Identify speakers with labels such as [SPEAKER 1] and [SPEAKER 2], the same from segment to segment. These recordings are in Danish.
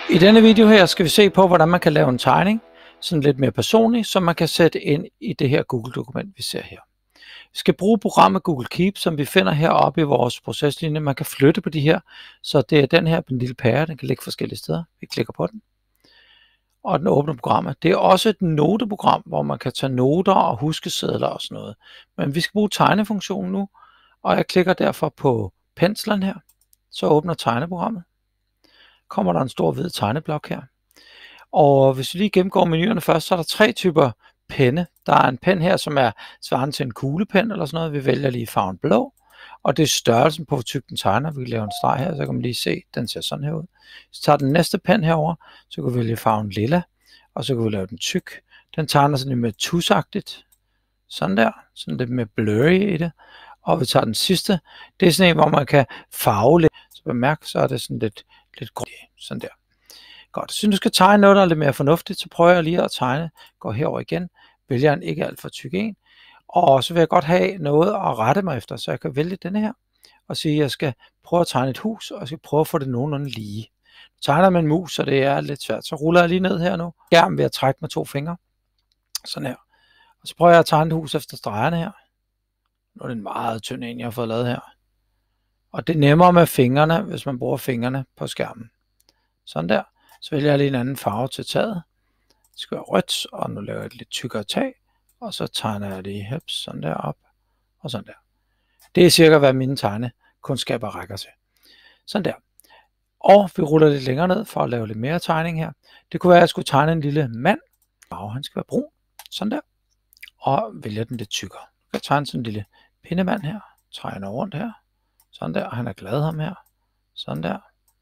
[SPEAKER 1] I denne video her skal vi se på, hvordan man kan lave en tegning, sådan lidt mere personlig, som man kan sætte ind i det her Google-dokument, vi ser her. Vi skal bruge programmet Google Keep, som vi finder heroppe i vores proceslinje. Man kan flytte på de her, så det er den her med en lille pære, den kan ligge forskellige steder. Vi klikker på den, og den åbner programmet. Det er også et noteprogram, hvor man kan tage noter og huskesedler og sådan noget. Men vi skal bruge tegnefunktionen nu, og jeg klikker derfor på penslen her, så åbner tegneprogrammet. Kommer der en stor hvid tegneblok her. Og hvis vi lige gennemgår menuerne først, så er der 3 typer penne. Der er en pen her, som er svarende til en kuglepen eller sådan noget. Vi vælger lige farven blå, og det er størrelsen på, hvor tyk den tegner. Vi kan lave en streg her, så kan man lige se, den ser sådan her ud. Så tager den næste pen herover, så kan vi vælge farven lilla, og så kan vi lave den tyk. Den tegner sådan lidt mere tusagtigt. Sådan der, sådan lidt mere blurry i det. Og vi tager den sidste. Det er sådan en, hvor man kan farve lidt. Så bemærk, så er det sådan lidt grønt. Sådan der. Godt. Så hvis du skal tegne noget, der er lidt mere fornuftigt, så prøver jeg lige at tegne. Går herover igen. Vælger en ikke alt for tyk en. Og så vil jeg godt have noget at rette mig efter, så jeg kan vælge denne her. Og sige, at jeg skal prøve at tegne et hus, og jeg skal prøve at få det nogenlunde lige. Jeg tegner med en mus, så det er lidt svært. Så ruller jeg lige ned her nu. Skærmen ved at trække med 2 fingre. Sådan her. Og så prøver jeg at tegne et hus efter stregerne her. Nu er det en meget tynd en, jeg har fået lavet her. Og det er nemmere med fingrene, hvis man bruger fingrene på skærmen. Sådan der. Så vælger jeg lige en anden farve til taget. Det skal være rødt, og nu laver jeg et lidt tykkere tag. Og så tegner jeg det heps, sådan der op, og sådan der. Det er cirka, hvad mine tegnekundskaber rækker til. Sådan der. Og vi ruller lidt længere ned for at lave lidt mere tegning her. Det kunne være, at jeg skulle tegne en lille mand. Og han skal være brun. Sådan der. Og vælger den lidt tykkere. Jeg kan tegne sådan en lille pindemand her. Tegner rundt her. Sådan der. Han er glad ham her. Sådan der.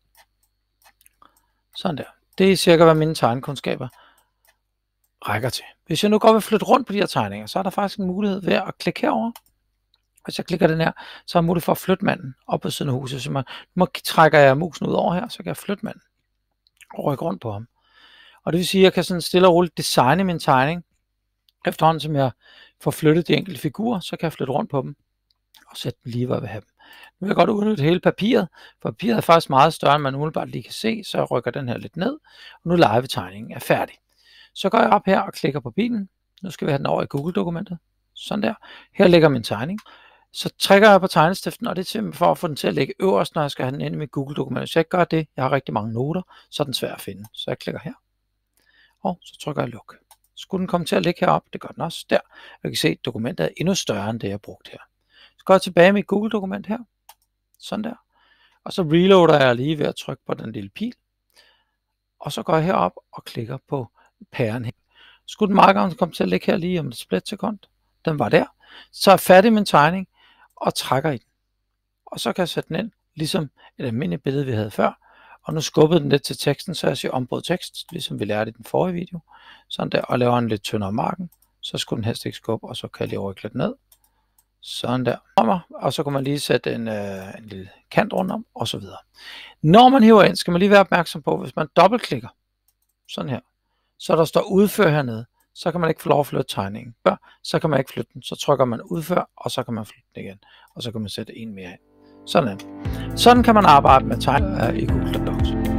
[SPEAKER 1] Sådan der. Det er cirka, hvad mine tegnekundskaber rækker til. Hvis jeg nu godt vil flytte rundt på de her tegninger, så er der faktisk en mulighed ved at klikke herover. Hvis jeg klikker den her, så er jeg mulighed for at flytte manden op på siden af huset. Så nu trækker jeg musen ud over her, så kan jeg flytte manden og rykke rundt på ham. Og det vil sige, at jeg kan sådan stille og roligt designe min tegning. Efterhånden som jeg får flyttet de enkelte figurer, så kan jeg flytte rundt på dem og sætte dem lige, hvor jeg vil have dem. Nu vil jeg godt udnytte hele papiret, for papiret er faktisk meget større, end man umiddelbart lige kan se, så jeg rykker den her lidt ned, og nu live-tegningen er færdig. Så går jeg op her og klikker på bilen. Nu skal vi have den over i Google-dokumentet. Sådan der. Her ligger min tegning. Så trækker jeg på tegnestiften, og det er simpelthen for at få den til at ligge øverst, når jeg skal have den ind i mit Google-dokument. Hvis jeg ikke gør det, jeg har rigtig mange noter, så er den svær at finde. Så jeg klikker her, og så trykker jeg luk. Skulle den komme til at ligge heroppe, det gør den også der. Jeg kan se, at dokumentet er endnu større end det, jeg har brugt her. Så går jeg tilbage med mit Google-dokument her. Sådan der. Og så reloader jeg lige ved at trykke på den lille pil. Og så går jeg herop og klikker på pæren her. Skulle den meget gerne komme til at ligge her lige om et splitsekund. Den var der. Så er jeg færdig med min tegning og trækker i den. Og så kan jeg sætte den ind, ligesom et almindeligt billede, vi havde før. Og nu skubbede den lidt til teksten, så jeg siger ombrud tekst, ligesom vi lærte i den forrige video. Sådan der, og laver en lidt tyndere marken. Så skulle den helst ikke skubbe, og så kan jeg lige rykke lidt ned. Sådan der. Og så kan man lige sætte en lille kant rundt om, og så videre. Når man hiver ind, skal man lige være opmærksom på, hvis man dobbeltklikker, sådan her, så der står udfør hernede, så kan man ikke få lov at flytte tegningen. Så kan man ikke flytte den, så trykker man udfør, og så kan man flytte den igen. Og så kan man sætte en mere ind. Sådan kan man arbejde med tegning i Google Docs.